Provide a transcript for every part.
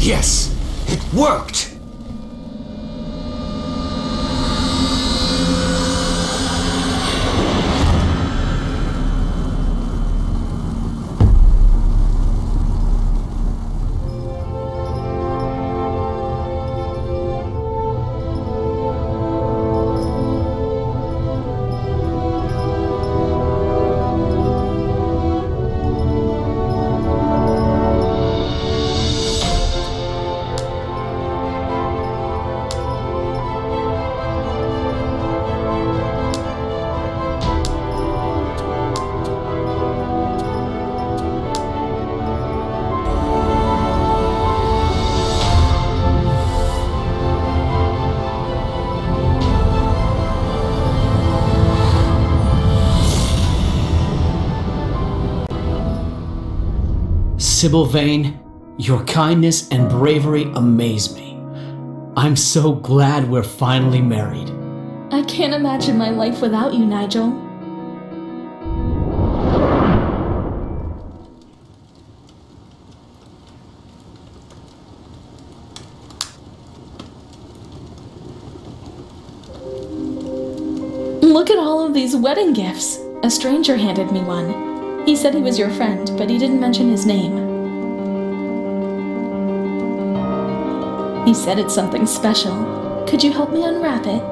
Yes, it worked! Sybil Vane, your kindness and bravery amaze me. I'm so glad we're finally married. I can't imagine my life without you, Nigel. Look at all of these wedding gifts. A stranger handed me one. He said he was your friend, but he didn't mention his name. He said it's something special. Could you help me unwrap it?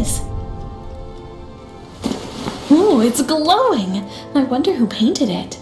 is. Ooh, it's glowing! I wonder who painted it.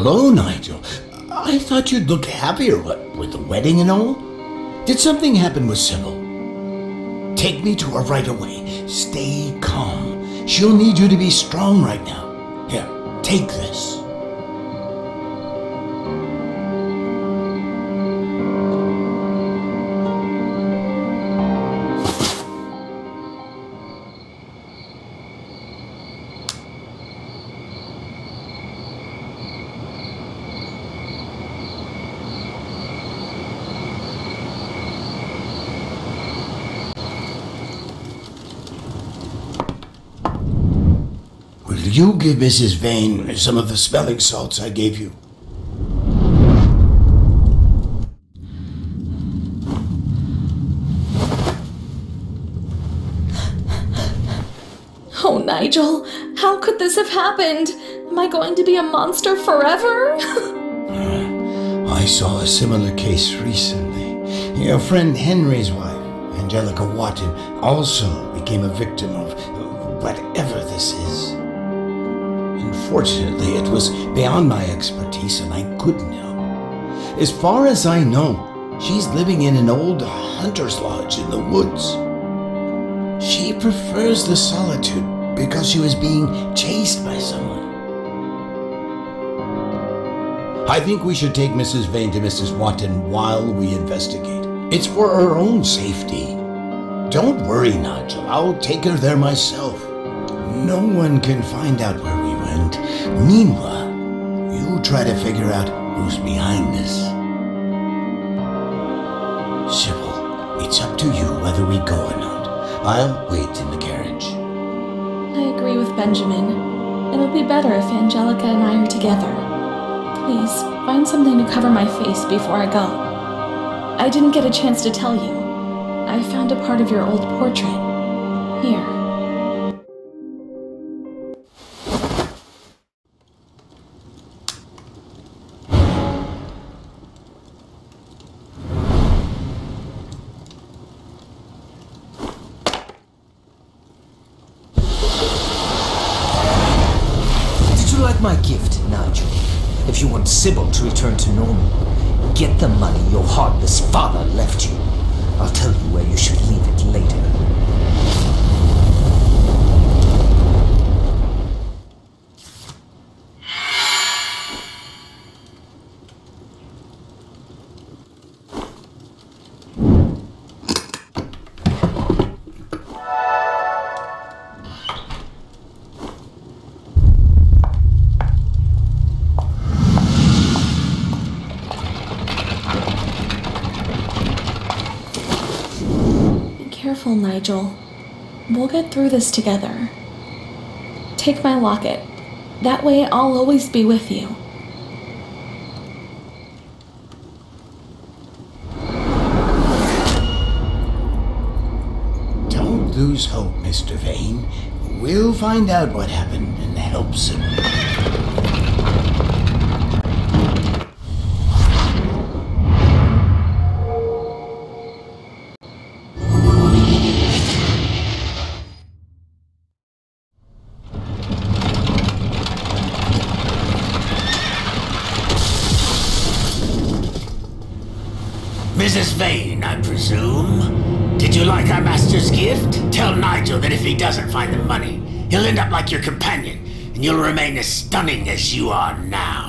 Hello, Nigel. I thought you'd look happier, with the wedding and all. Did something happen with Sybil? Take me to her right away. Stay calm. She'll need you to be strong right now. Here, take this. Will you give Mrs. Vane some of the smelling salts I gave you? Oh, Nigel, how could this have happened? Am I going to be a monster forever? I saw a similar case recently. Your friend Henry's wife, Angelica Wotton, also became a victim of whatever this is. Unfortunately, it was beyond my expertise and I couldn't help. As far as I know, she's living in an old hunter's lodge in the woods. She prefers the solitude because she was being chased by someone. I think we should take Mrs. Vane to Mrs. Wotton while we investigate. It's for her own safety. Don't worry, Nigel. I'll take her there myself. No one can find out where we went. Meanwhile, you try to figure out who's behind this. Sybil, it's up to you whether we go or not. I'll wait in the carriage. I agree with Benjamin. It'll be better if Angelica and I are together. Please, find something to cover my face before I go. I didn't get a chance to tell you. I found a part of your old portrait. Here. My gift, Nigel. If you want Sybil to return to normal, get the money your heartless father left you. I'll tell you where you should leave it later. Careful, Nigel. We'll get through this together. Take my locket. That way I'll always be with you. Don't lose hope, Mr. Vane. We'll find out what happened and help Sybil. Mrs. Vane, I presume? Did you like our master's gift? Tell Nigel that if he doesn't find the money, he'll end up like your companion, and you'll remain as stunning as you are now.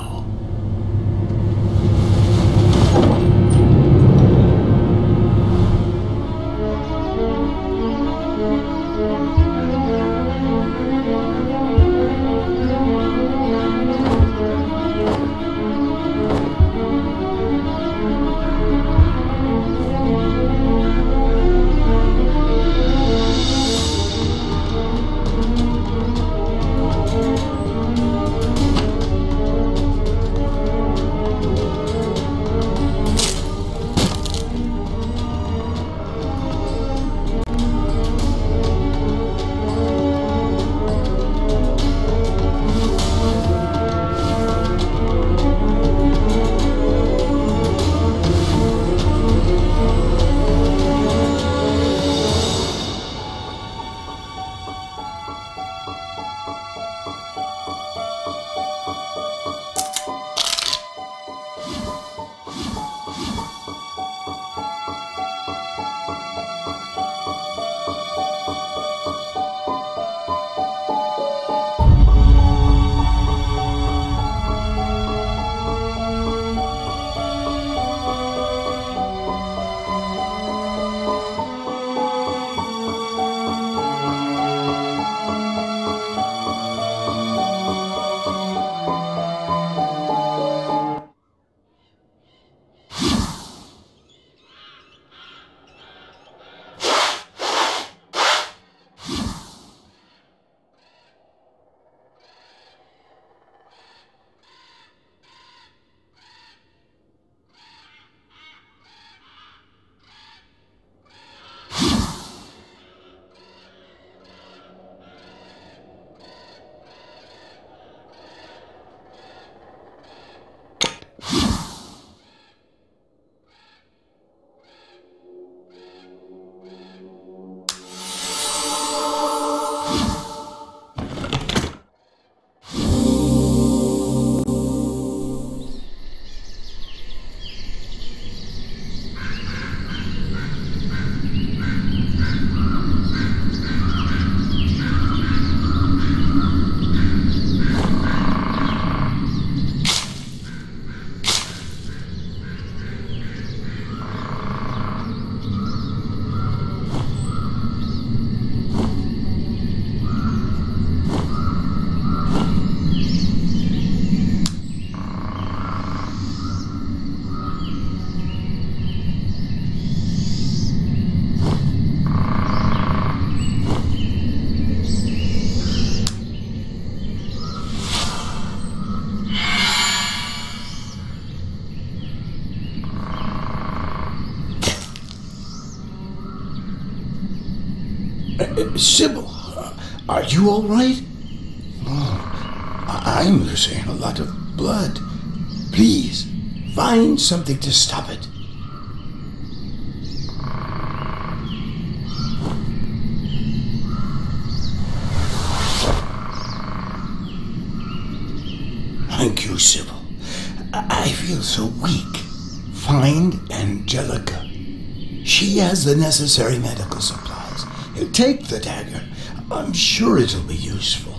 Sybil, are you all right? Oh, I'm losing a lot of blood. Please, find something to stop it. Thank you, Sybil. I feel so weak. Find Angelica. She has the necessary medical supplies. Take the dagger. I'm sure it'll be useful.